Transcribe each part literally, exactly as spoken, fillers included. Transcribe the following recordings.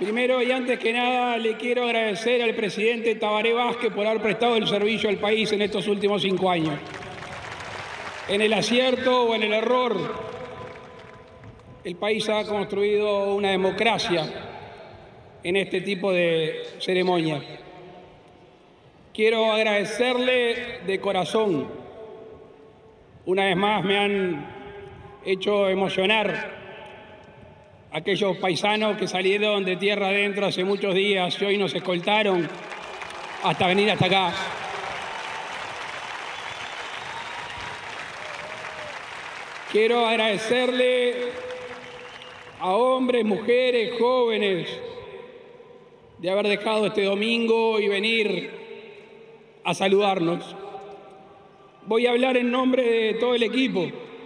Primero y antes que nada le quiero agradecer al presidente Tabaré Vázquez por haber prestado el servicio al país en estos últimos cinco años. En el acierto o en el error, el país ha construido una democracia en este tipo de ceremonia. Quiero agradecerle de corazón. Una vez más me han hecho emocionar aquellos paisanos que salieron de tierra adentro hace muchos días y hoy nos escoltaron hasta venir hasta acá. Quiero agradecerle a hombres, mujeres, jóvenes, de haber dejado este domingo y venir a saludarnos. Voy a hablar en nombre de todo el equipo.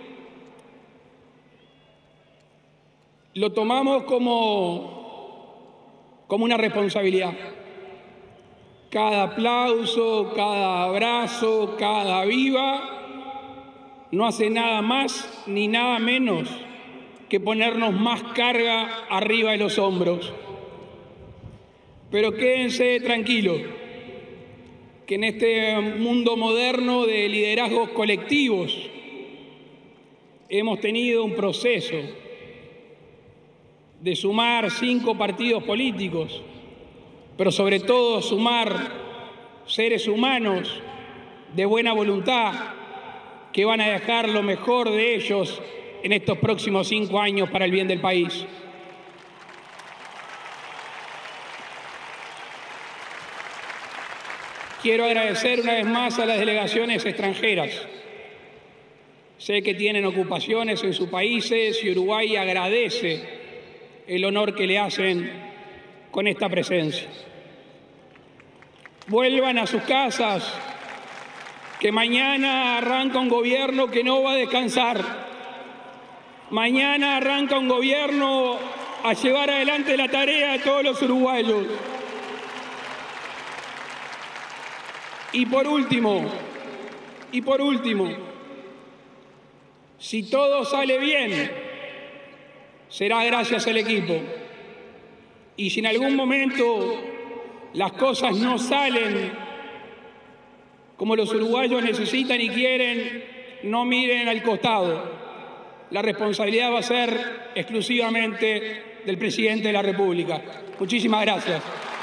Lo tomamos como, como una responsabilidad. Cada aplauso, cada abrazo, cada viva no hace nada más ni nada menos que ponernos más carga arriba de los hombros. Pero quédense tranquilos, que en este mundo moderno de liderazgos colectivos hemos tenido un proceso de sumar cinco partidos políticos, pero sobre todo sumar seres humanos de buena voluntad que van a dejar lo mejor de ellos en estos próximos cinco años para el bien del país. Quiero agradecer una vez más a las delegaciones extranjeras. Sé que tienen ocupaciones en sus países y Uruguay agradece el honor que le hacen con esta presencia. Vuelvan a sus casas, que mañana arranca un gobierno que no va a descansar. Mañana arranca un gobierno a llevar adelante la tarea de todos los uruguayos. Y por último, y por último, si todo sale bien, será gracias al equipo. Y si en algún momento las cosas no salen como los uruguayos necesitan y quieren, no miren al costado. La responsabilidad va a ser exclusivamente del presidente de la República. Muchísimas gracias.